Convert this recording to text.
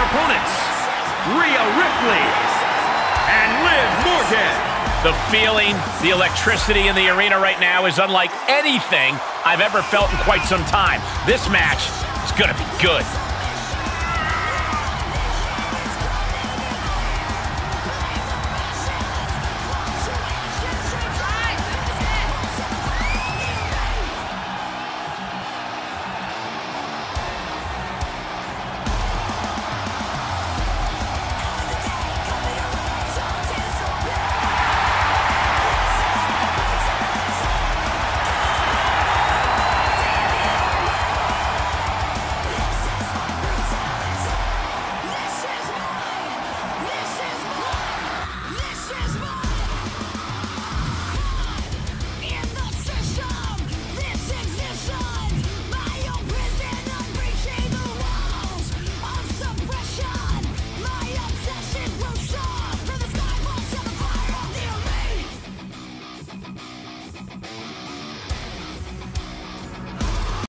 opponents, Rhea Ripley and Liv Morgan. The feeling, the electricity in the arena right now is unlike anything I've ever felt in quite some time. This match is going to be good.